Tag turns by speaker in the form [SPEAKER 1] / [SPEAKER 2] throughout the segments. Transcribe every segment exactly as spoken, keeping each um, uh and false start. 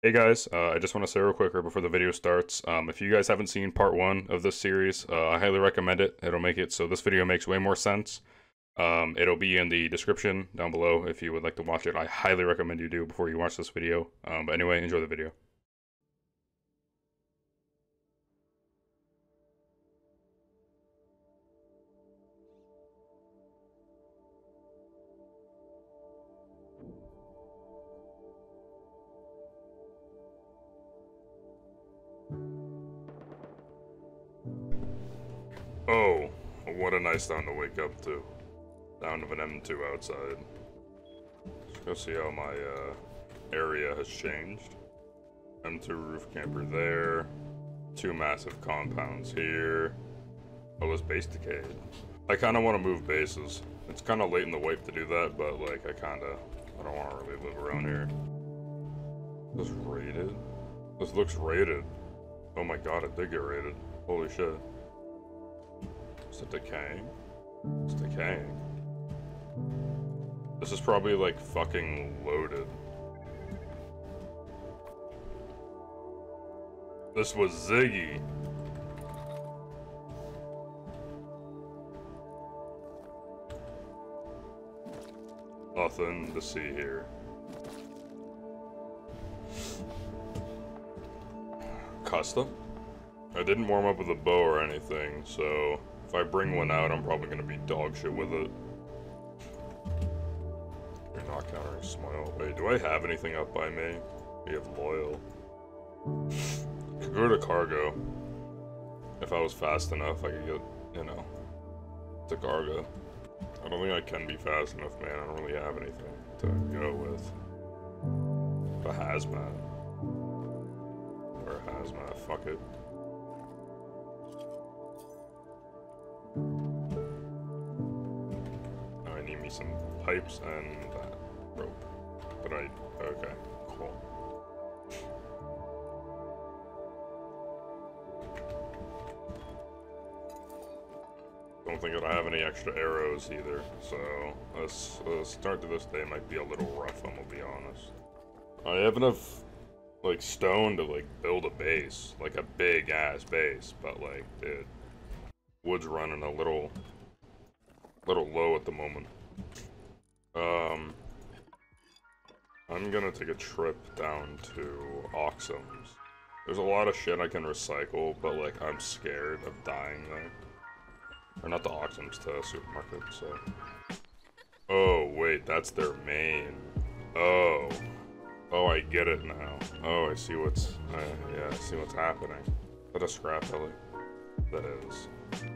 [SPEAKER 1] Hey guys, uh, I just want to say real quick right before the video starts, um, if you guys haven't seen part one of this series, uh, I highly recommend it. It'll make it so this video makes way more sense. Um, it'll be in the description down below if you would like to watch it. I highly recommend you do before you watch this video. Um, but anyway, enjoy the video. Oh, what a nice time to wake up to. Sound of an M two outside. Let's go see how my uh, area has changed. M two roof camper there. Two massive compounds here. Oh, this base decayed. I kind of want to move bases. It's kind of late in the wipe to do that, but like I kind of, I don't want to really live around here. This raided? This looks raided. Oh my god, it did get raided. Holy shit. Is it decaying? It's decaying. This is probably like fucking loaded. This was Ziggy. Nothing to see here. Custom? I didn't warm up with a bow or anything, so if I bring one out, I'm probably gonna be dog shit with it. You're not countering smile. Wait, do I have anything up by me? We have loyal. Could go to cargo. If I was fast enough, I could get, you know, to cargo. I don't think I can be fast enough, man. I don't really have anything to go with. The hazmat. Or hazmat, fuck it. I need me some pipes and that rope. But I, okay, cool. Don't think that I have any extra arrows either, so this uh, start to this day might be a little rough, I'm gonna be honest. I have enough, like, stone to, like, build a base, like a big-ass base, but, like, dude, wood's running a little, little low at the moment. Um, I'm gonna take a trip down to Oxums. There's a lot of shit I can recycle, but, like, I'm scared of dying there. Or not the Oxums, to supermarket, so. Oh, wait, that's their main. Oh. Oh, I get it now. Oh, I see what's, uh, yeah, I see what's happening. Is that a scrap heli? That is.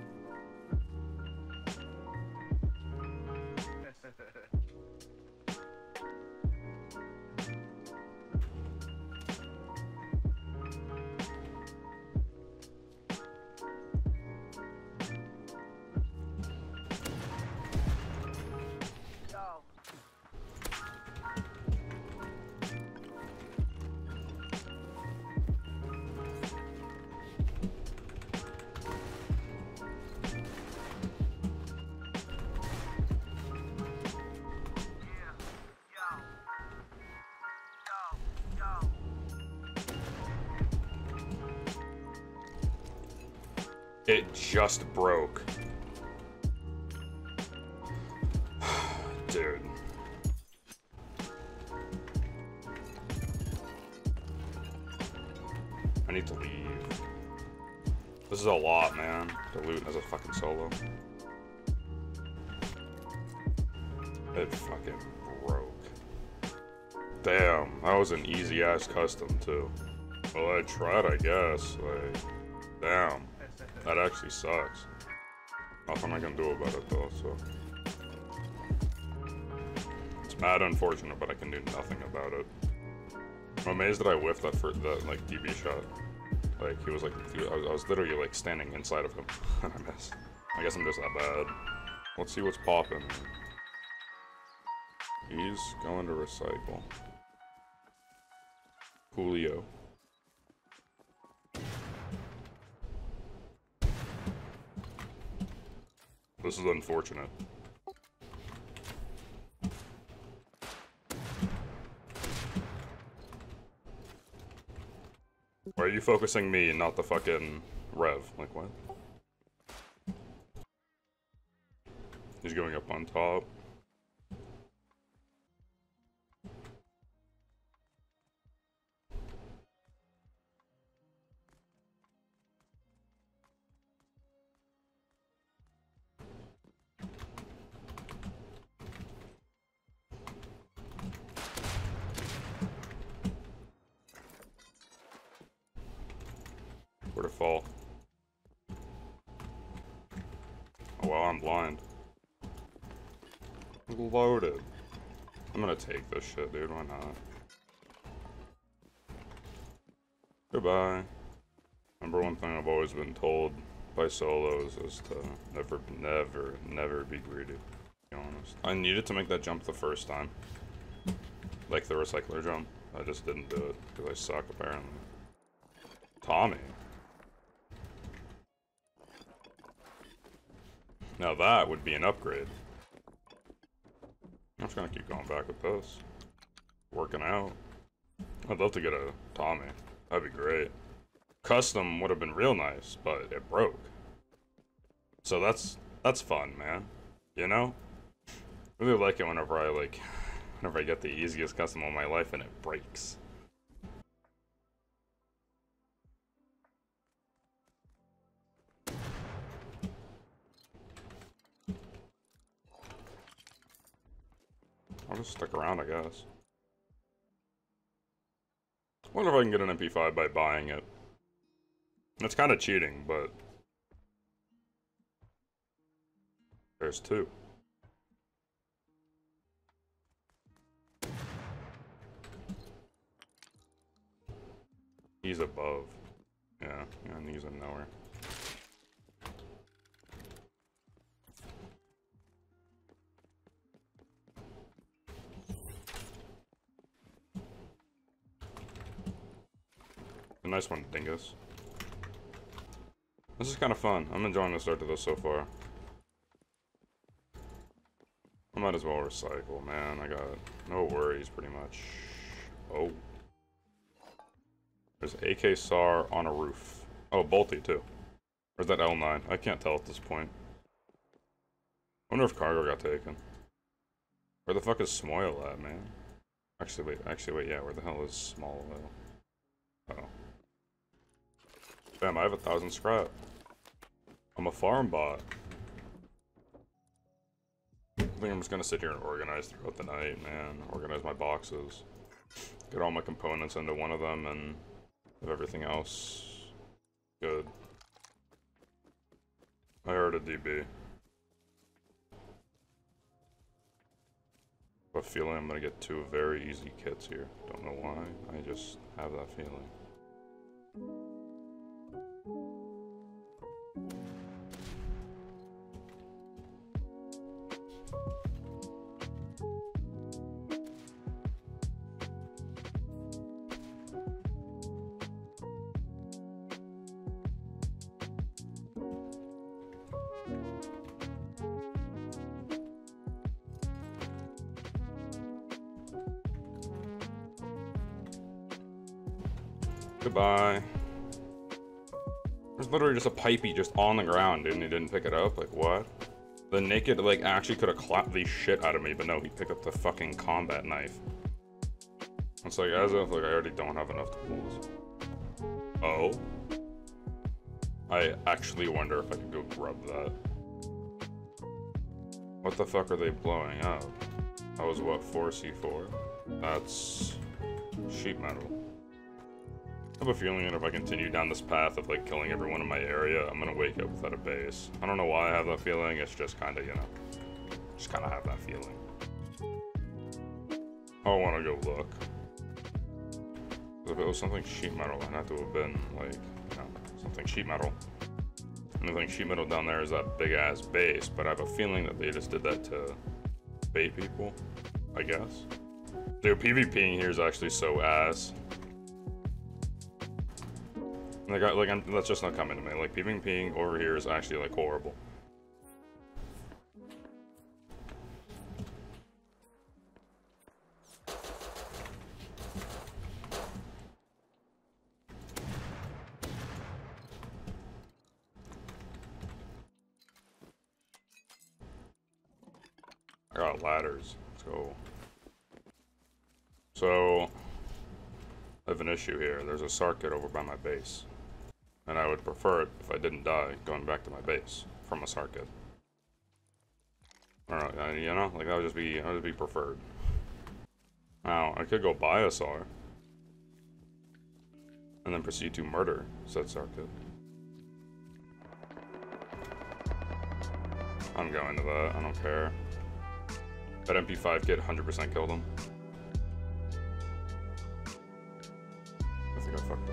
[SPEAKER 1] It just broke. Dude. I need to leave. This is a lot, man, to loot as a fucking solo. It fucking broke. Damn, that was an easy-ass custom, too. Well, I tried, I guess. Like, damn. That actually sucks. Nothing I can do about it though, so. It's mad unfortunate, but I can do nothing about it. I'm amazed that I whiffed that for that like D B shot. Like he was like, dude, I was, I was literally like standing inside of him, and I missed. I guess I'm just that bad. Let's see what's popping. He's going to recycle. Julio. This is unfortunate. Why are you focusing me and not the fucking Rev? Like, what? He's going up on top. Where to fall? Oh well, I'm blind. Loaded. I'm gonna take this shit, dude. Why not? Goodbye. Number one thing I've always been told by solos is to never, never, never be greedy. To be honest. I needed to make that jump the first time. Like the recycler jump. I just didn't do it because I suck apparently. Tommy. Now that would be an upgrade. I'm just gonna keep going back with this. Working out. I'd love to get a Tommy. That'd be great. Custom would have been real nice, but it broke. So that's that's fun, man. You know? I really like it whenever I like whenever I get the easiest custom of my life and it breaks. I'll just stick around, I guess. I wonder if I can get an M P five by buying it. It's kind of cheating, but... There's two. He's above. Yeah, yeah, and he's in nowhere. A nice one, Dingus. This is kind of fun. I'm enjoying the start to this so far. I might as well recycle, man. I got no worries, pretty much. Oh. There's A K S A R on a roof. Oh, Bolty, too. Or is that L nine? I can't tell at this point. I wonder if cargo got taken. Where the fuck is Smoil at, man? Actually, wait. Actually, wait. Yeah, where the hell is Small Oil? Oh. Damn, I have a thousand scrap. I'm a farm bot. I think I'm just gonna sit here and organize throughout the night, man. Organize my boxes. Get all my components into one of them and have everything else good. I heard a D B. I have a feeling I'm gonna get two very easy kits here. Don't know why. I just have that feeling. Goodbye. There's literally just a pipey just on the ground, dude, and he didn't pick it up. Like, what? The naked, like, actually could have clapped the shit out of me, but no, he picked up the fucking combat knife. It's like, as if, like, I already don't have enough tools. Oh? I actually wonder if I could go grub that. What the fuck are they blowing up? That was, what, four C four? That's... sheet metal. I have a feeling that if I continue down this path of like killing everyone in my area, I'm gonna wake up without a base. I don't know why I have that feeling, it's just kinda, you know, just kinda have that feeling. I wanna go look. If it was something sheet metal, it had to have been like, you know, something sheet metal. And I think sheet metal down there is that big ass base, but I have a feeling that they just did that to bait people, I guess. Dude, PvPing here is actually so ass. Like, I, like I'm, that's just not coming to me. Like, PvPing over here is actually, like, horrible. I got ladders. Let's go. So, I have an issue here. There's a circuit over by my base. And I would prefer it if I didn't die going back to my base from a circuit. I don't know, you know? Like, that would just be, that would just be preferred. Now, I could go buy a S A R. And then proceed to murder said circuit. I'm going to that, I don't care. That M P five kid one hundred percent killed him. I think I fucked up.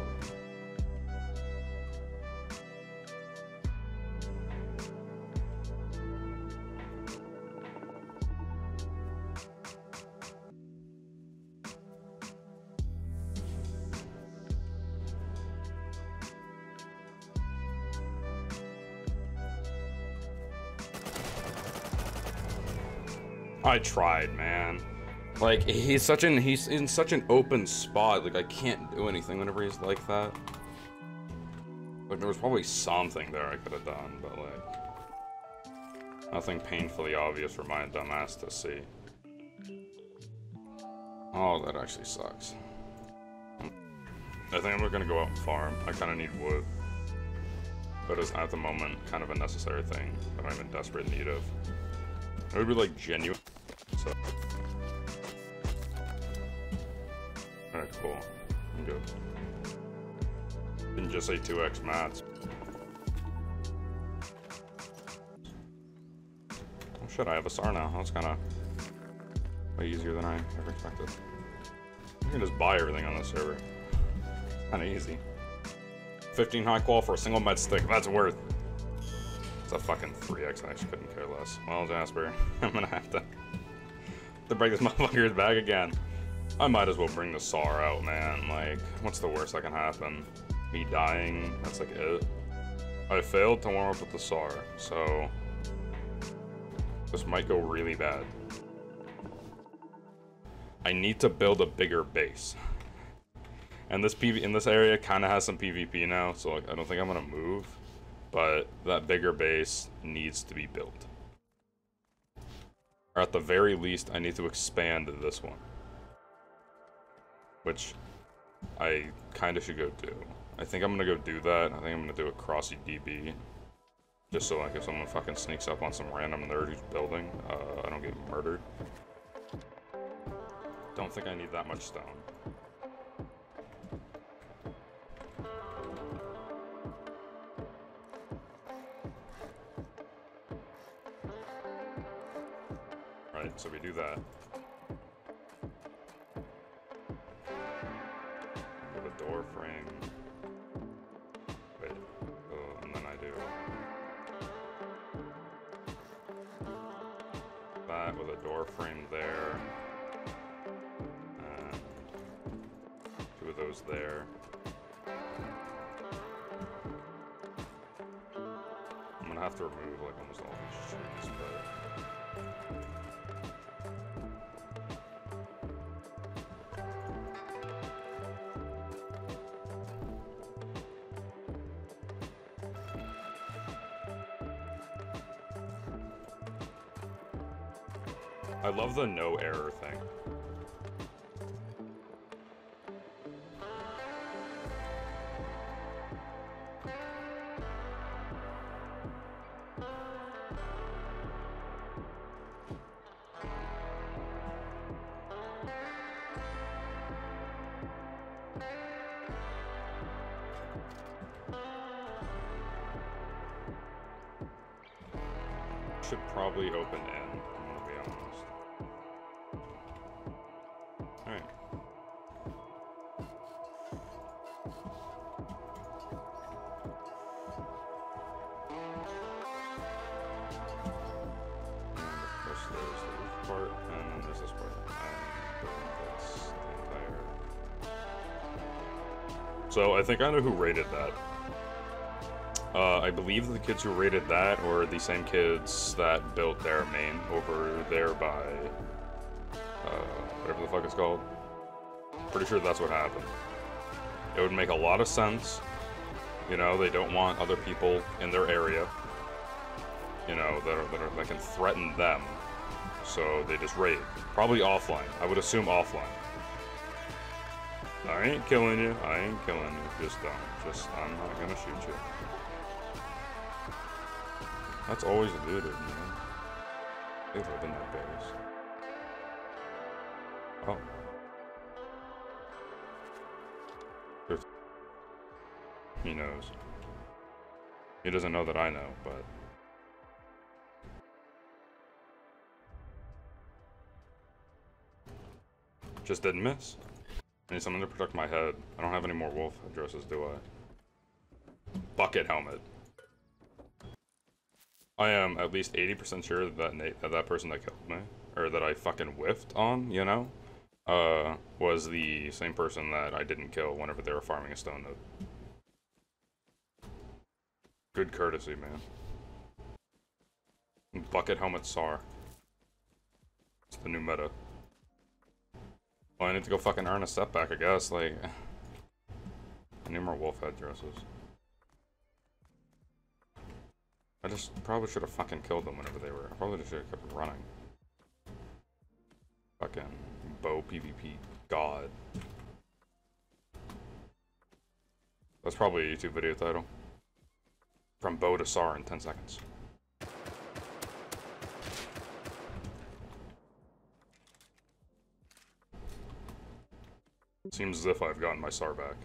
[SPEAKER 1] I tried, man. Like, he's such an he's in such an open spot. Like, I can't do anything whenever he's like that. Like, there was probably something there I could have done, but like, nothing painfully obvious for my dumbass to see. Oh, that actually sucks. I think I'm gonna go out and farm. I kind of need wood, but it's at the moment kind of a necessary thing that I'm in desperate need of. It would be like genuine. So. Alright, cool. I'm good. Didn't just say two X mats. Oh shit, I have a S A R now. That's kinda way easier than I ever expected. You can just buy everything on this server. Kinda easy. fifteen high qual for a single med stick. That's worth. It's a fucking three X. I actually couldn't care less. Well, Jasper, I'm gonna have to, to break this motherfucker's back again. I might as well bring the S A R out, man. Like, what's the worst that can happen? Me dying, that's like it. I failed to warm up with the S A R, so this might go really bad. I need to build a bigger base. And this P V in this area kind of has some PvP now, so like, I don't think I'm gonna move. But that bigger base needs to be built. Or at the very least, I need to expand this one. Which I kind of should go do. I think I'm gonna go do that. I think I'm gonna do a crossy D B. Just so like if someone fucking sneaks up on some random nerd who's building, uh, I don't get murdered. Don't think I need that much stone. Right, so we do that. With a door frame. Wait, oh, and then I do that with a door frame there. And two of those there. I'm gonna have to remove like almost all these trees, but I love the no error thing. Should probably open in, I'm gonna be honest. Alright. There's the roof part, and then there's this part. And that's the entire... So I think I know who rated that. Uh, I believe the kids who rated that were the same kids that built their main over there by, uh, whatever the fuck it's called. Pretty sure that's what happened. It would make a lot of sense. You know, they don't want other people in their area, you know, that, are, that, are, that can threaten them. so they just raid. Probably offline. I would assume offline. I ain't killing you. I ain't killing you. Just don't. Just, I'm not gonna shoot you. That's always looted, man. They live in that base. Oh. There's... He knows. He doesn't know that I know, but... Just didn't miss. I need something to protect my head. I don't have any more wolf addresses, do I? Bucket helmet. I am at least eighty percent sure that Nate, that that person that killed me, or that I fucking whiffed on, you know, uh, was the same person that I didn't kill whenever they were farming a stone node. Good courtesy, man. Bucket helmet S A R. It's the new meta. Well, I need to go fucking earn a step back, I guess, like... I need more wolf head dresses. I just probably should have fucking killed them whenever they were. I probably just should have kept running. Fucking bow PvP god. That's probably a YouTube video title. From bow to S A R in ten seconds. Seems as if I've gotten my S A R back.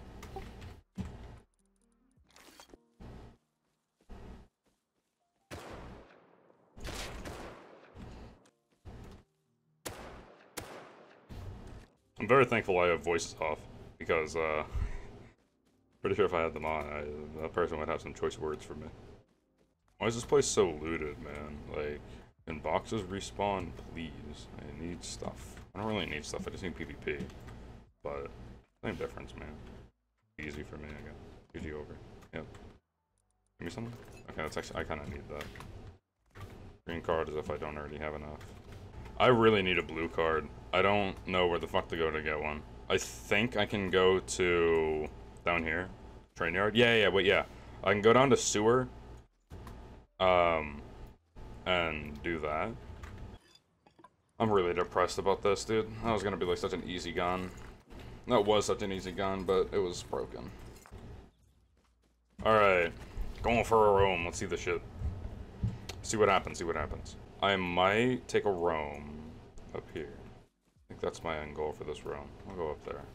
[SPEAKER 1] I'm very thankful I have voices off, because, uh, pretty sure if I had them on, I, that person would have some choice words for me. Why is this place so looted, man? Like, can boxes respawn, please? I need stuff. I don't really need stuff, I just need PvP. But, same difference, man. Easy for me, I guess. Easy over. Yep. Give me something? Okay, that's actually, I kinda need that. Green card as if I don't already have enough. I really need a blue card. I don't know where the fuck to go to get one. I think I can go to down here, train yard. Yeah, yeah, wait, yeah. I can go down to sewer, um, and do that. I'm really depressed about this, dude. That was gonna be like such an easy gun. That was such an easy gun, but it was broken. All right, going for a roam. Let's see the shit. See what happens. See what happens. I might take a roam up here. I think that's my end goal for this roam. I'll go up there.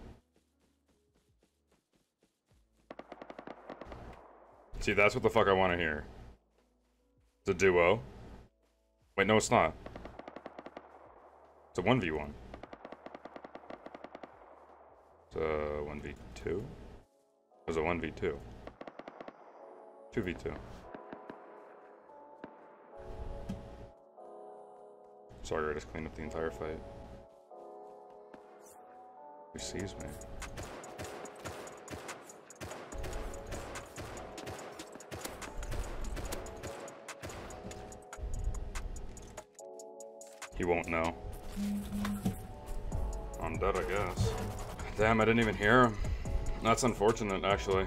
[SPEAKER 1] See, that's what the fuck I want to hear. It's a duo. Wait, no, it's not. It's a one v one. It's a one v two. It was a one v two. two v two. Sorry, I just cleaned up the entire fight. He sees me. He won't know. I'm dead, I guess. Damn, I didn't even hear him. That's unfortunate, actually.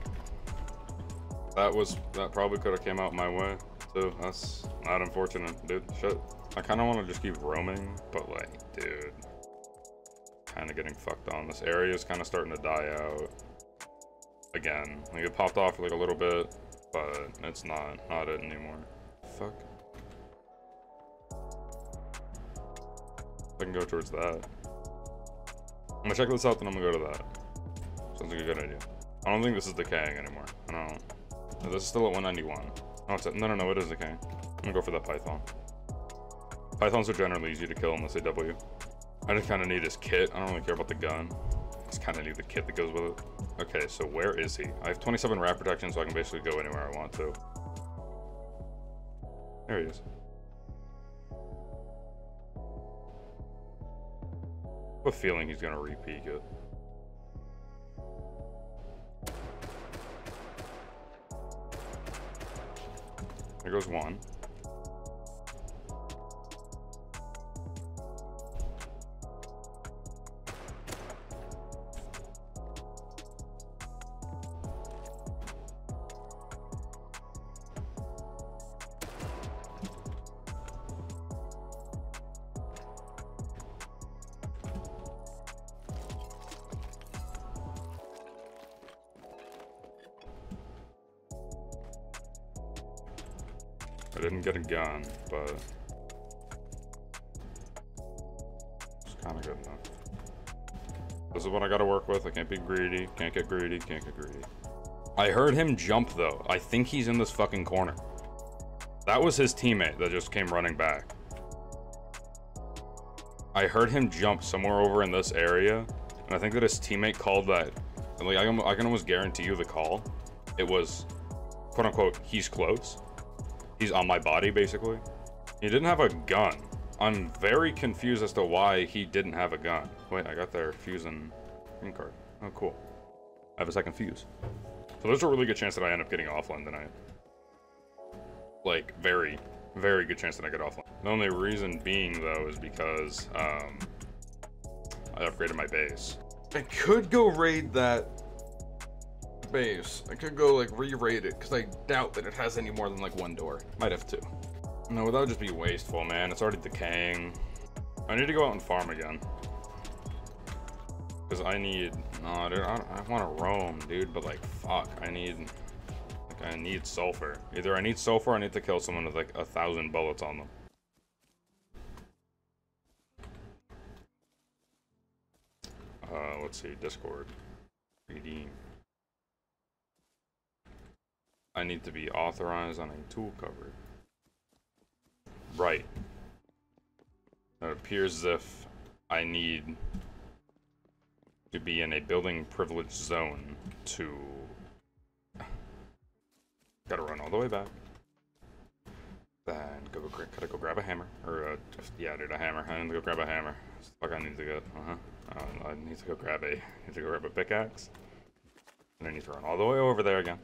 [SPEAKER 1] That was, that probably could have came out my way, too. That's not unfortunate, dude. Shit. I kind of want to just keep roaming, but like, dude, kind of getting fucked on. This area is kind of starting to die out. Again, like it popped off for like a little bit, but it's not, not it anymore. Fuck. I can go towards that. I'm gonna check this out, then I'm gonna go to that. Sounds like a good idea. I don't think this is decaying anymore. I don't. No, this is still at one ninety-one. Oh, it's at, no, no, no, it is decaying. I'm gonna go for that python. Pythons are generally easy to kill unless they W. I just kind of need his kit. I don't really care about the gun. I just kind of need the kit that goes with it. Okay, so where is he? I have twenty-seven rat protection, so I can basically go anywhere I want to. There he is. I have a feeling he's gonna re-peek it. There goes one. I didn't get a gun, but it's kind of good enough. This is what I gotta work with. I can't be greedy. Can't get greedy. Can't get greedy. I heard him jump, though. I think he's in this fucking corner. That was his teammate that just came running back. I heard him jump somewhere over in this area, and I think that his teammate called that. Like, I can, I can almost guarantee you the call. It was, quote unquote, he's close. He's on my body, basically. He didn't have a gun. I'm very confused as to why he didn't have a gun. Wait, I got their fuse and green card. Oh, cool. I have a second fuse. So there's a really good chance that I end up getting offline tonight. Like, very, very good chance that I get offline. The only reason being, though, is because um, I upgraded my base. I could go raid that base. I could go, like, re-raid it, because I doubt that it has any more than, like, one door. Might have two. No, that would just be wasteful, man. It's already decaying. I need to go out and farm again. Because I need... No, dude, I, I want to roam, dude, but, like, fuck. I need... Like, I need sulfur. Either I need sulfur or I need to kill someone with, like, a thousand bullets on them. Uh, let's see. Discord. Redeem. I need to be authorized on a tool cover. Right. It appears as if I need to be in a building privilege zone to... Gotta run all the way back. Then go, gotta go grab a hammer. Or, uh, just, yeah, dude, a hammer. I need to go grab a hammer. Fuck, I need to go, uh-huh. Uh, I need to go grab a, I need to go grab a pickaxe. And I need to run all the way over there again.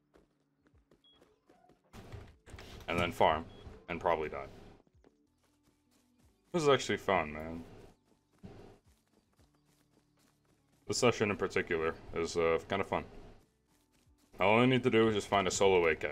[SPEAKER 1] And then farm. And probably die. This is actually fun, man. This session in particular is uh, kind of fun. All I need to do is just find a solo A K.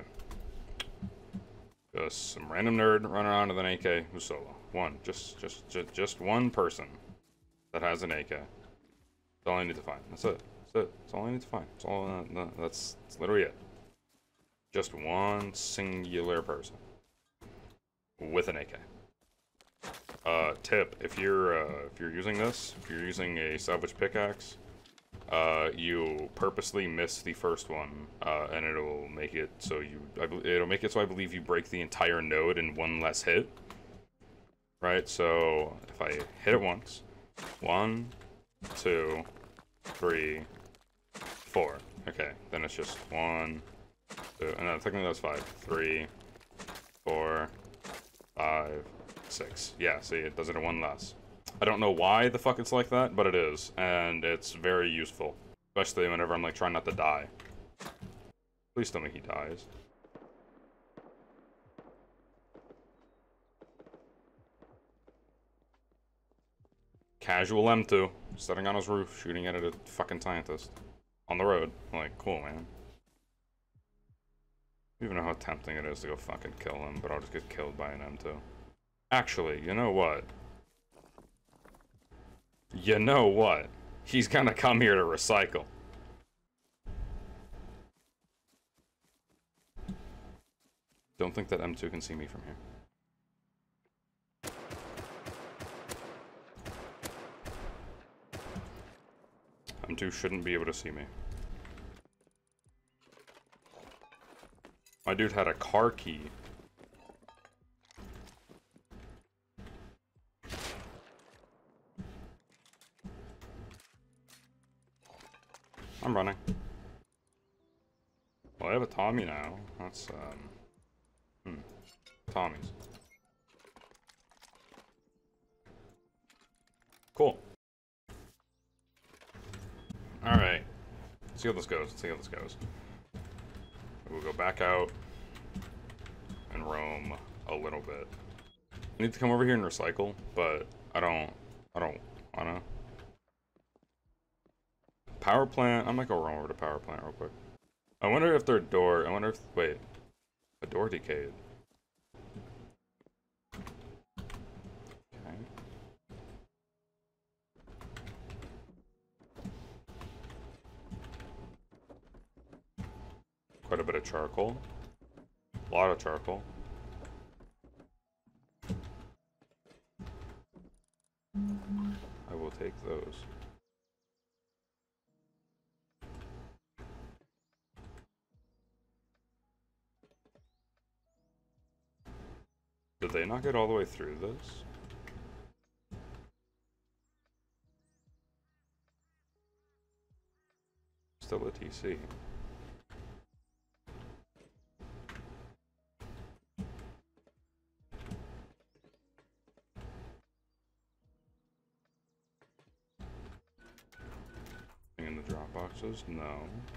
[SPEAKER 1] Just some random nerd running around with an A K who's solo. One, just, just, just, just one person that has an A K. That's all I need to find. That's it. That's it. That's all I need to find. That's all. Uh, no, that's, that's literally it. Just one singular person with an A K. Uh, tip: if you're uh, if you're using this, if you're using a salvage pickaxe, uh, you purposely miss the first one, uh, and it'll make it so you I, it'll make it so I believe you break the entire node in one less hit. Right. So if I hit it once, one, two, three, four. Okay. Then it's just one, two, and then technically that's five. Three, four, five. Six. Yeah, see, it does it in one less. I don't know why the fuck it's like that, but it is, and it's very useful. Especially whenever I'm, like, trying not to die. Please tell me he dies. Casual M two, sitting on his roof, shooting at a fucking scientist. On the road. Like, cool, man. I don't even know how tempting it is to go fucking kill him, but I'll just get killed by an M two. Actually, you know what? You know what? He's gonna come here to recycle. Don't think that M two can see me from here. M two shouldn't be able to see me. My dude had a car key. I'm running. Well, I have a Tommy now. That's, um... Hmm. Tommy's. Cool. Alright. Let's see how this goes. Let's see how this goes. We'll go back out and roam a little bit. I need to come over here and recycle, but I don't... I don't wanna... Power plant. I might go run over to power plant real quick. I wonder if their door. I wonder if. Wait. The door decayed. Okay. Quite a bit of charcoal. A lot of charcoal. those. Did they not get all the way through this? Still a T C. In the drop boxes? No.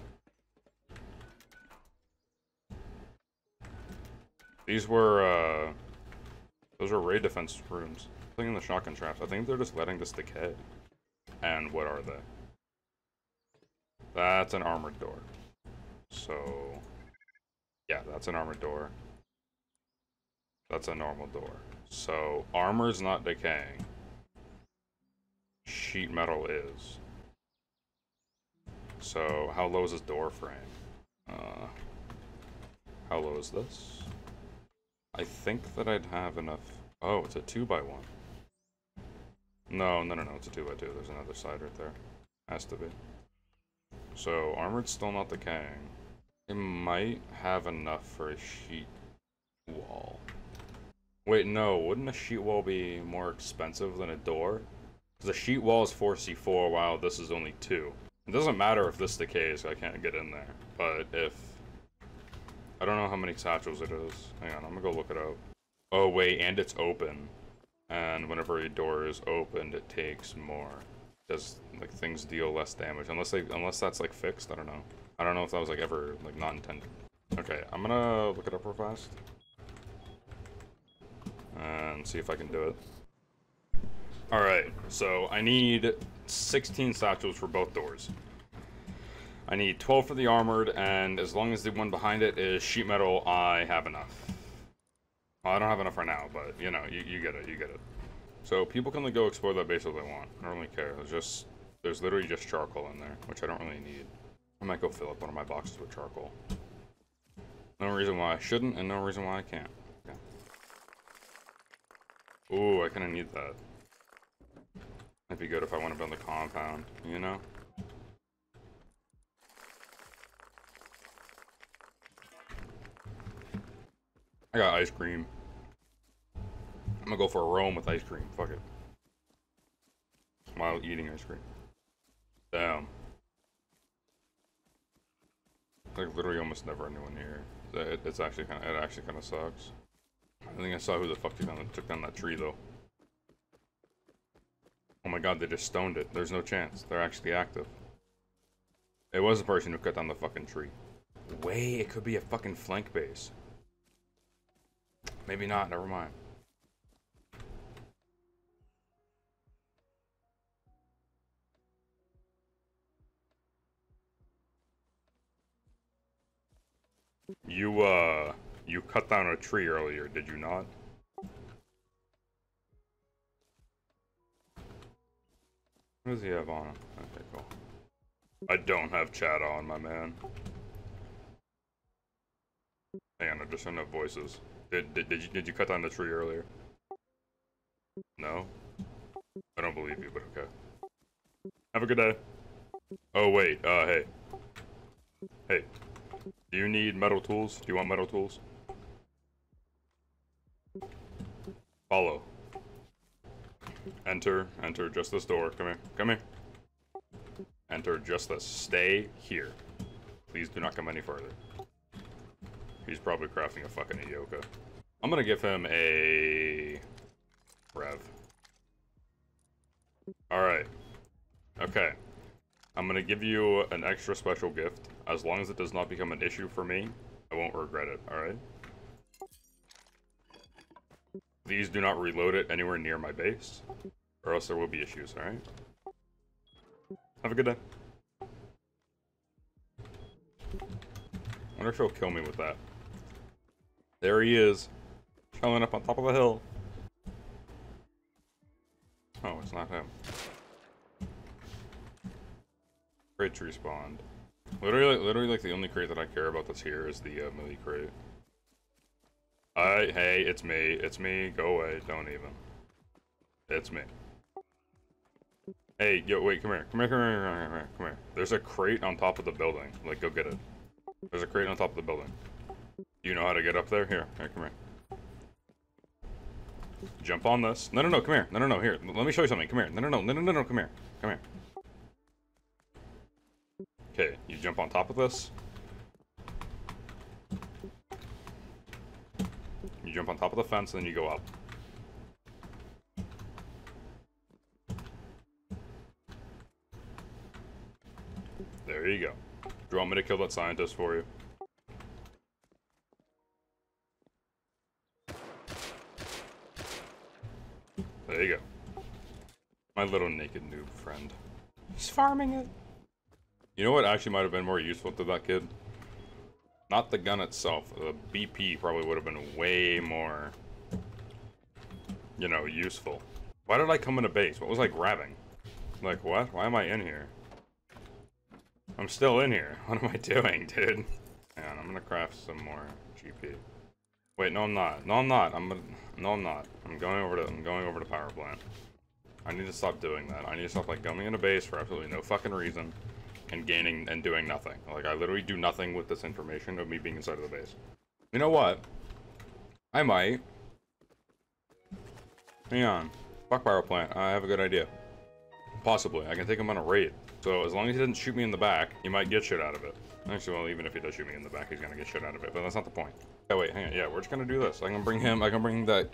[SPEAKER 1] These were, uh... those were raid defense rooms. Something in the shotgun traps. I think they're just letting this decay. And what are they? That's an armored door. So... yeah, that's an armored door. That's a normal door. So, armor's not decaying. Sheet metal is. So, how low is this door frame? Uh, how low is this? I think that I'd have enough... oh, it's a two by one. No, no, no, no, it's a two by two. There's another side right there. Has to be. So, armored's still not decaying. It might have enough for a sheet wall. Wait, no, wouldn't a sheet wall be more expensive than a door? Because a sheet wall is four C four, while this is only two. It doesn't matter if this decays, I can't get in there. But if... I don't know how many satchels it is. Hang on, I'm gonna go look it up. Oh wait, and it's open. And whenever a door is opened, it takes more. Does, like, things deal less damage. Unless they, unless that's, like, fixed, I don't know. I don't know if that was, like, ever, like, not intended. Okay, I'm gonna look it up real fast. And see if I can do it. Alright, so I need sixteen satchels for both doors. I need twelve for the armored, and as long as the one behind it is sheet metal, I have enough. Well, I don't have enough right now, but, you know, you, you get it, you get it. So, people can go explore that base if they want. I don't really care. There's just, there's literally just charcoal in there, which I don't really need. I might go fill up one of my boxes with charcoal. No reason why I shouldn't, and no reason why I can't. Okay. Ooh, I kinda need that. Might be good if I want to build a compound, you know? I got ice cream. I'm gonna go for a roam with ice cream. Fuck it. While eating ice cream. Damn. Like literally almost never anyone here. It, it's actually kind of. It actually kind of sucks. I think I saw who the fuck took down, took down that tree though. Oh my god, they just stoned it. There's no chance. They're actually active. It was the person who cut down the fucking tree. Wait, it could be a fucking flank base. Maybe not, never mind. You, uh, you cut down a tree earlier, did you not? What does he have on him? Okay, cool. I don't have chat on, my man. Hang on, I just don't have voices. Did, did, did, you, did you cut down the tree earlier? No? I don't believe you, but okay. Have a good day. Oh, wait, uh, hey. Hey. Do you need metal tools? Do you want metal tools? Follow. Enter, enter just this door. Come here, come here. Enter just this. Stay here. Please do not come any further. He's probably crafting a fucking Ioka. I'm gonna give him a... Rev. Alright. Okay. I'm gonna give you an extra special gift. As long as it does not become an issue for me, I won't regret it, alright? These do not reload it anywhere near my base, or else there will be issues, alright? Have a good day. I wonder if he'll kill me with that. There he is. Chilling up on top of the hill. Oh, it's not him. Crate respawned. Literally, literally, like the only crate that I care about that's here is the uh, melee crate. I, hey, it's me, it's me. Go away, don't even. It's me. Hey, yo, wait, come here. Come here, come here, come here, come here, come here. There's a crate on top of the building. Like, go get it. There's a crate on top of the building. Do you know how to get up there? Here, here, come here. Jump on this. No, no, no, come here. No, no, no, here. Let me show you something. Come here. No, no, no, no, no, no, no, come here. Come here. Okay, you jump on top of this. You jump on top of the fence, and then you go up. There you go. Do you want me to kill that scientist for you? There you go. My little naked noob friend. He's farming it. You know what actually might have been more useful to that kid? Not the gun itself. The B P probably would have been way more, you know, useful. Why did I come into base? What was I grabbing? Like, what? Why am I in here? I'm still in here. What am I doing, dude? Hang on, I'm gonna craft some more G P. Wait, no I'm not. No I'm not. I'm gonna... No I'm not. I'm going over to... I'm going over to power plant. I need to stop doing that. I need to stop, like, coming into base for absolutely no fucking reason. And gaining and doing nothing. Like, I literally do nothing with this information of me being inside of the base. You know what? I might. Hang on. Fuck power plant. I have a good idea. Possibly. I can take him on a raid. So as long as he doesn't shoot me in the back, he might get shit out of it. Actually, well, even if he does shoot me in the back, he's gonna get shit out of it. But that's not the point. Oh wait, hang on. Yeah, we're just gonna do this. I can bring him. I can bring that.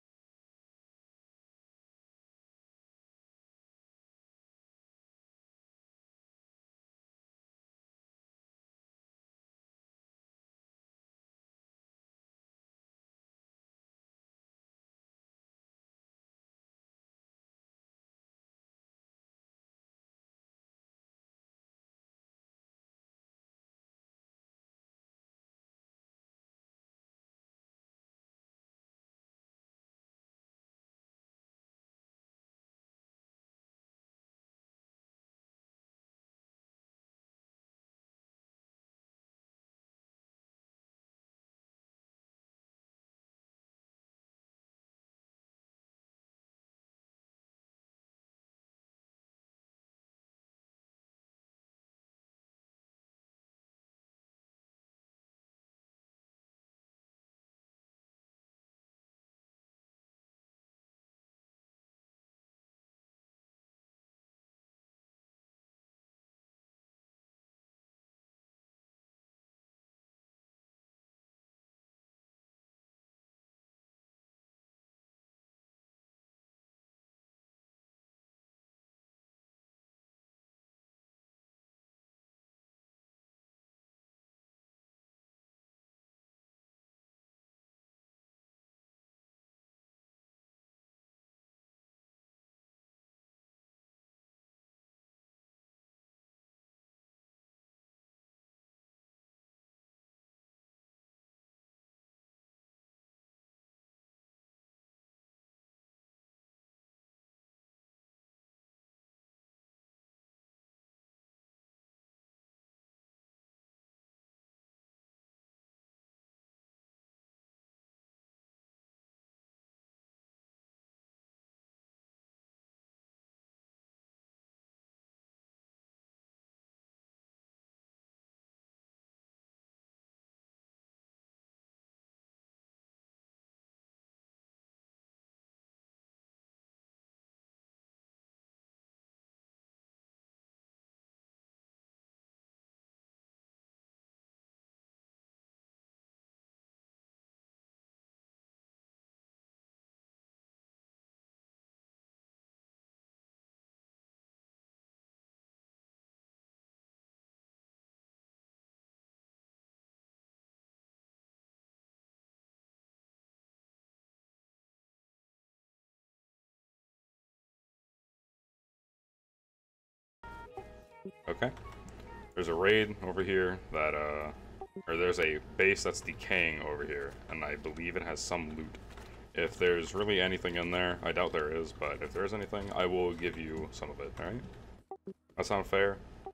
[SPEAKER 1] Okay. There's a raid over here that, uh... or there's a base that's decaying over here, and I believe it has some loot. If there's really anything in there, I doubt there is, but if there's anything, I will give you some of it, alright? That sound fair?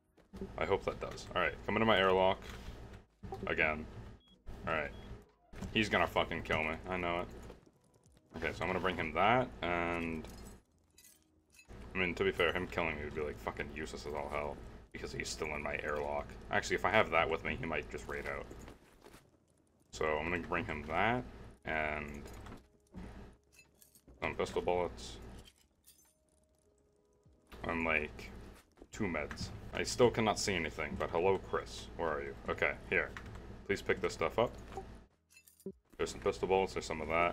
[SPEAKER 1] I hope that does. Alright, come into my airlock. Again. Alright. He's gonna fucking kill me, I know it. Okay, so I'm gonna bring him that, and... I mean, to be fair, him killing me would be like fucking useless as all hell. Because he's still in my airlock. Actually, if I have that with me, he might just raid out. So I'm gonna bring him that, and some pistol bullets. And like, two meds. I still cannot see anything, but hello, Chris. Where are you? Okay, here. Please pick this stuff up. There's some pistol bullets, there's some of that.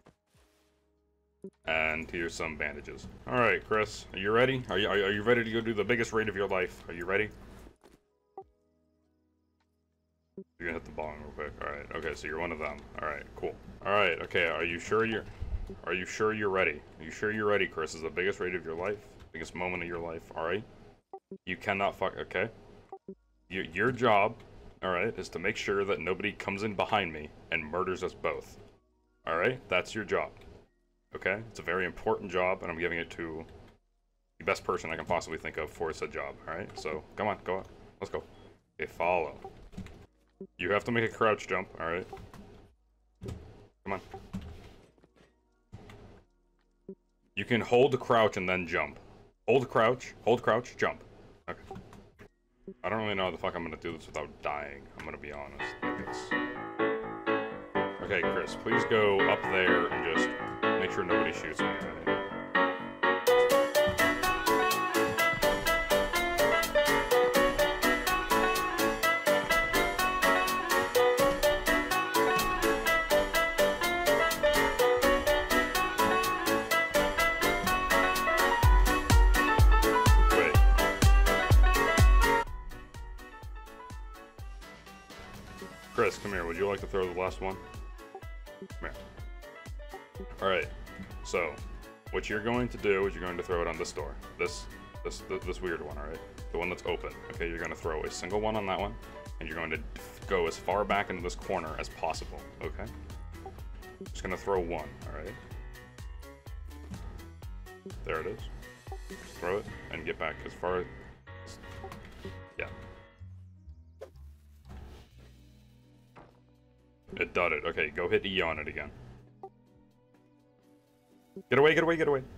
[SPEAKER 1] And here's some bandages. Alright, Chris, are you ready? Are you, are you ready to go do the biggest raid of your life? Are you ready? You're gonna hit the bong real quick. Alright, okay, so you're one of them. Alright, cool. Alright, okay, are you sure you're... Are you sure you're ready? Are you sure you're ready, Chris? This is the biggest raid of your life? Biggest moment of your life, alright? You cannot fuck... Okay. You, your job, alright, is to make sure that nobody comes in behind me and murders us both. Alright? That's your job. Okay? It's a very important job, and I'm giving it to the best person I can possibly think of for said job. Alright? So, come on, go on. Let's go. Okay, follow. You have to make a crouch jump, alright? Come on. You can hold the crouch and then jump. Hold crouch, hold crouch, jump. Okay. I don't really know how the fuck I'm gonna do this without dying, I'm gonna be honest. Like it's... Okay, Chris, please go up there and just make sure nobody shoots me, right? Wait. Chris, come here. Would you like to throw the last one? Come here. Alright, so, what you're going to do is you're going to throw it on this door. This, this, this, this weird one, alright? The one that's open. Okay, you're going to throw a single one on that one, and you're going to go as far back into this corner as possible, okay? Just going to throw one, alright? There it is. Just throw it, and get back as far as... Yeah. It did it. Okay, go hit E on it again. Get away, get away, get away.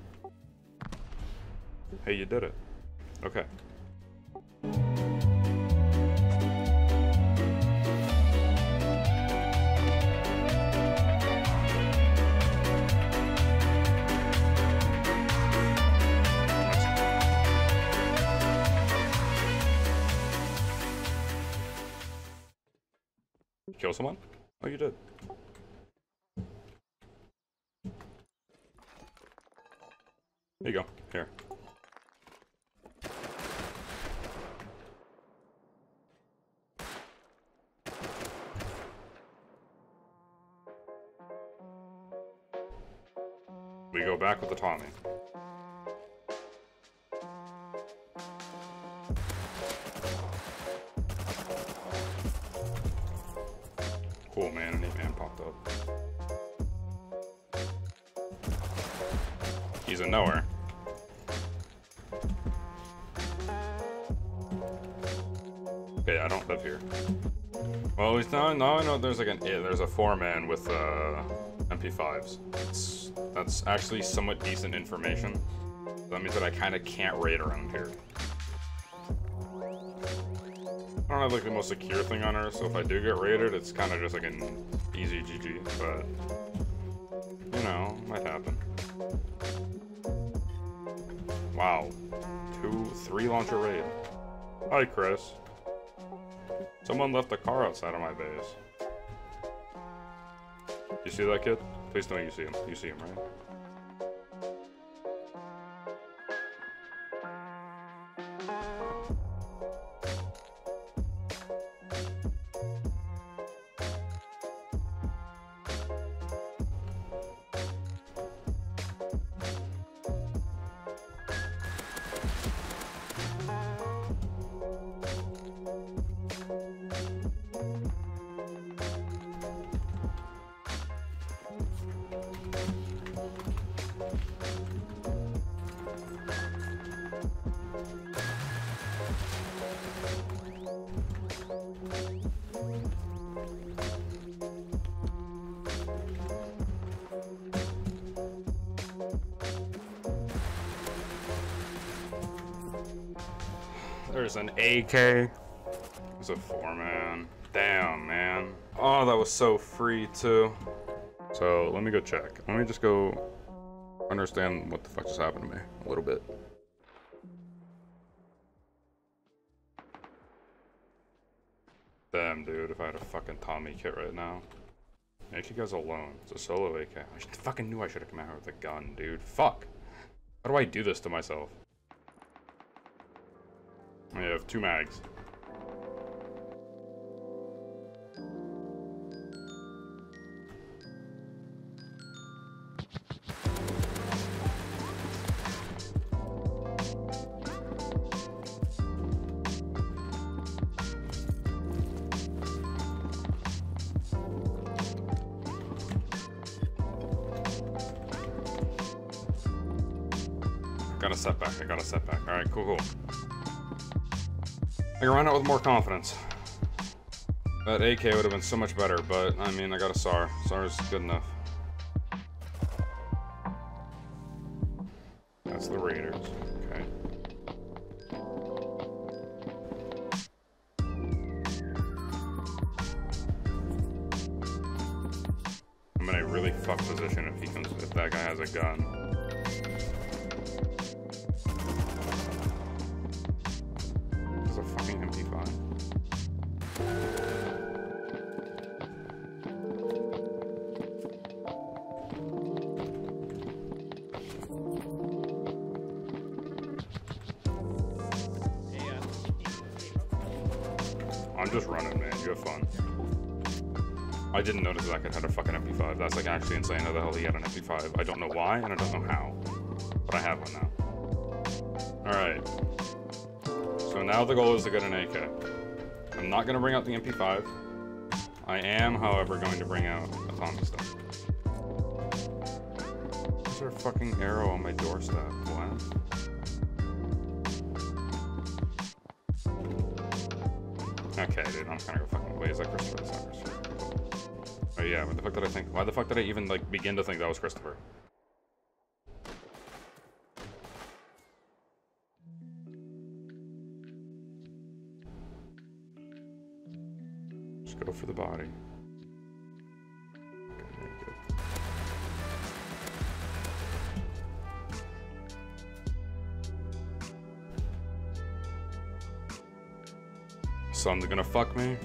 [SPEAKER 1] Hey, you did it. Okay. Kill someone? Oh, you did. There you go. Here. We go back with the Tommy. Cool, man. An eight man popped up. He's a knower. Okay, I don't live here. Well, at least now, now I know there's like an yeah, there's a four man with uh, M P fives. It's, that's actually somewhat decent information. That means that I kind of can't raid around here. I don't have like the most secure thing on Earth, so if I do get raided, it's kind of just like an easy G G. But you know, might happen. Wow, two, three launcher raid. Hi, Chris. Someone left a car outside of my base. You see that kid? Please tell me you see him. You see him, right? There's an A K. There's a four man. Damn, man. Oh, that was so free too. So let me go check. Let me just go understand what the fuck just happened to me a little bit. Damn, dude, if I had a fucking Tommy kit right now. A K goes alone. It's a solo A K. I fucking knew I should have come out with a gun, dude. Fuck. How do I do this to myself? I have two mags. Got a setback, I got a setback. Alright, cool, cool. I can run out with more confidence. That A K would have been so much better, but I mean, I got a S A R. S A R is good enough. That's the Raiders. Okay. I'm in a really fucked position if he comes, if that guy has a gun. There's a fucking M P five. I'm just running, man. You have fun. I didn't notice that kid had a fucking M P five. That's like actually insane how the hell he had an M P five. I don't know why, and I don't know how. But I have one now. Alright. So now the goal is to get an A K. I'm not going to bring out the M P five. I am, however, going to bring out a Tommy stuff. Is there a fucking arrow on my doorstep? What? Okay, dude, I'm just gonna go fucking away. Is that Christopher? That's not Christopher. Oh yeah, what the fuck did I think? Why the fuck did I even, like, begin to think that was Christopher? Just go for the body. Okay, there you go. Son's gonna fuck me.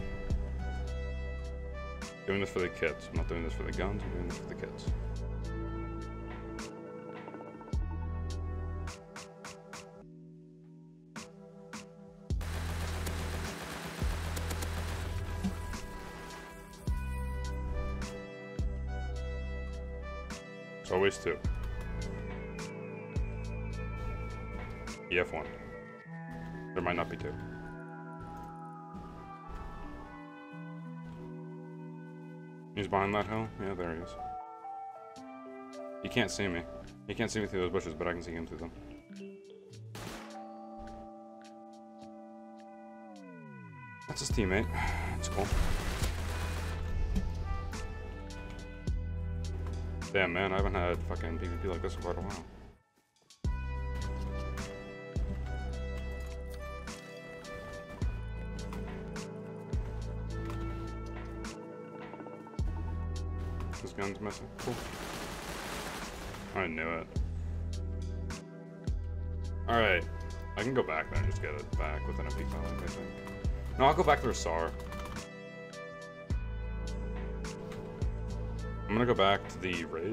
[SPEAKER 1] Doing this for the kids. I'm not doing this for the guns, I'm doing this for the kids. It's always two. E F one. There might not be two. He's behind that hill? Yeah, there he is. He can't see me. He can't see me through those bushes, but I can see him through them. That's his teammate. That's cool. Damn, man, I haven't had fucking PvP like this in quite a while. This gun's missing. Cool. I knew it. Alright. I can go back there and just get it back with an M P five, I think. No, I'll go back through S A R. I'm gonna go back to the raid.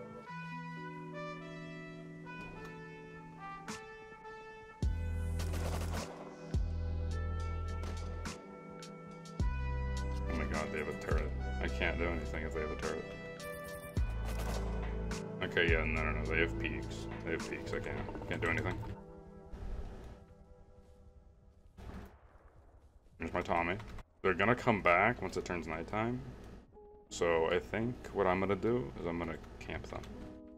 [SPEAKER 1] Oh my god, they have a turret. I can't do anything if they have a turret. Okay, yeah, no, no, no, they have peaks. They have peaks, I can't. Can't do anything. There's my Tommy. They're gonna come back once it turns nighttime. So I think what I'm gonna do is I'm gonna camp them.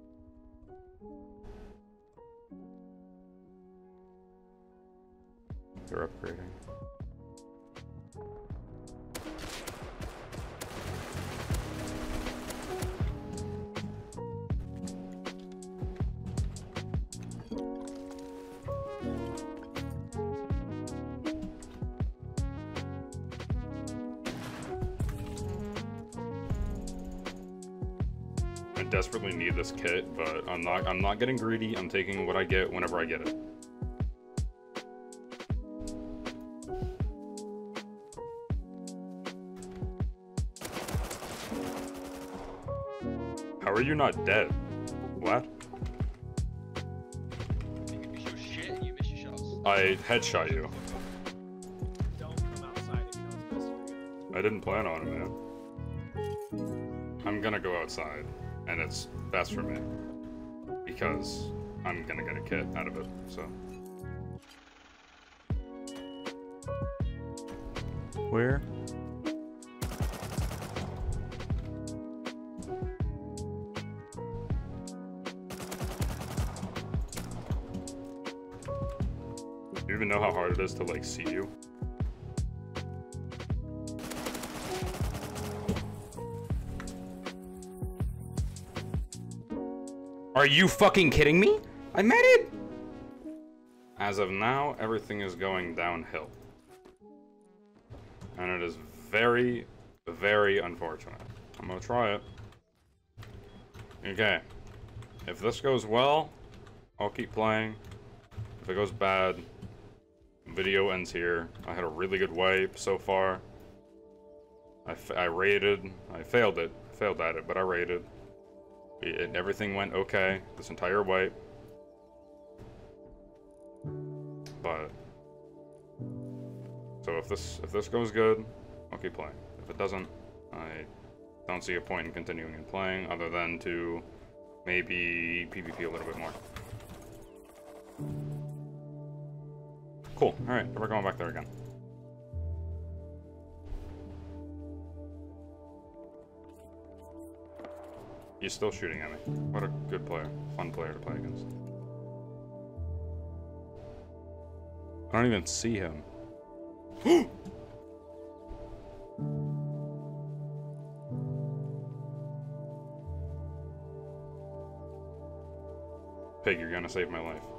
[SPEAKER 1] They're upgrading. desperately need this kit, but I'm not I'm not getting greedy. I'm taking what I get whenever I get it. How are you not dead? What?
[SPEAKER 2] You miss your shit, you miss your shots.
[SPEAKER 1] I headshot you.
[SPEAKER 3] Don't come outside if you know it's best for you.
[SPEAKER 1] I didn't plan on it, man. I'm gonna go outside, and it's best for me. Because I'm gonna get a kit out of it, so. Where? Do you even know how hard it is to, like, see you? Are you fucking kidding me? I made it! As of now, everything is going downhill. And it is very, very unfortunate. I'm gonna try it. Okay. If this goes well, I'll keep playing. If it goes bad, video ends here. I had a really good wipe so far. I, f I raided. I failed it. Failed at it, but I raided. It, everything went okay this entire wipe. But so if this if this goes good, I'll keep playing. If it doesn't, I don't see a point in continuing and playing other than to maybe PvP a little bit more. Cool. Alright, we're going back there again. He's still shooting at me. What a good player. Fun player to play against. I don't even see him. Pig, you're gonna save my life.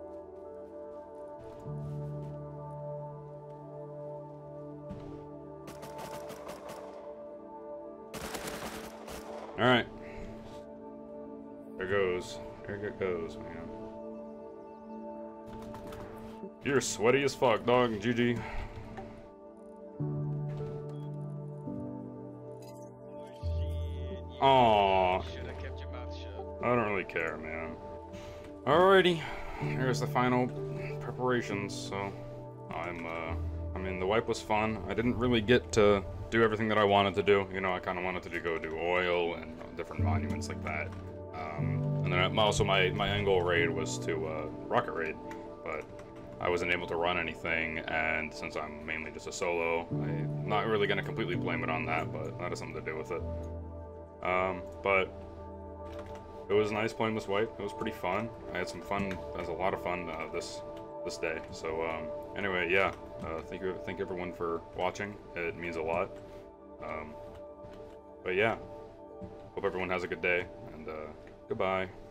[SPEAKER 1] Alright. There goes. There it goes, man. You're sweaty as fuck, dog. G G. Aww.
[SPEAKER 2] Should have kept your mouth shut.
[SPEAKER 1] I don't really care, man. Alrighty. Here's the final preparations, so I'm, uh, I mean, the wipe was fun. I didn't really get to do everything that I wanted to do. You know, I kind of wanted to do, go do oil and different monuments like that. Um, and then also my, my end goal raid was to, uh, rocket raid, but I wasn't able to run anything, and since I'm mainly just a solo, I'm not really going to completely blame it on that, but that has something to do with it. Um, but it was nice playing this wipe. It was pretty fun. I had some fun. It was a lot of fun uh, this this day. So um, anyway, yeah. Uh, thank you, thank everyone for watching. It means a lot. Um, but yeah, hope everyone has a good day, and uh, goodbye.